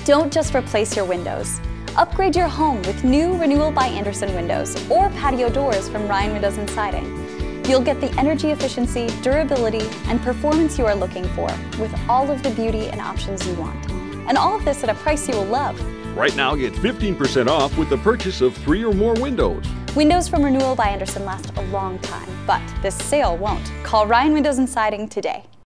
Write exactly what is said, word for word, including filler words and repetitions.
Don't just replace your windows. Upgrade your home with new Renewal by Andersen windows or patio doors from Ryan Windows and Siding. You'll get the energy efficiency, durability, and performance you are looking for with all of the beauty and options you want. And all of this at a price you will love. Right now, get fifteen percent off with the purchase of three or more windows. Windows from Renewal by Andersen last a long time, but this sale won't. Call Ryan Windows and Siding today.